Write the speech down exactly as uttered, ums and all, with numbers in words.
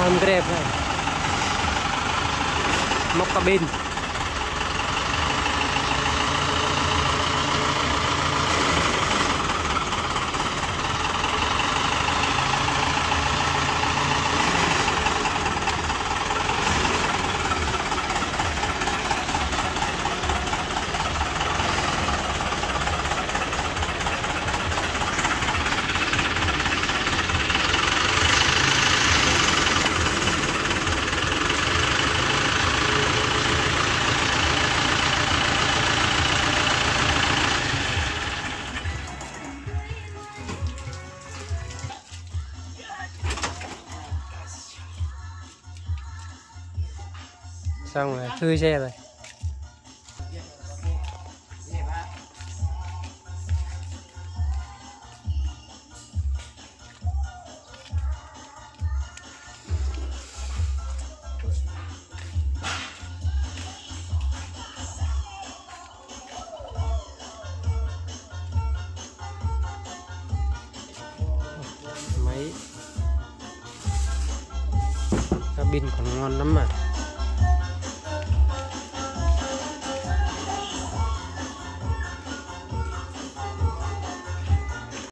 hầm grab này, móc cabin. Xong rồi khơi xe rồi. Máy cabin còn ngon lắm mà.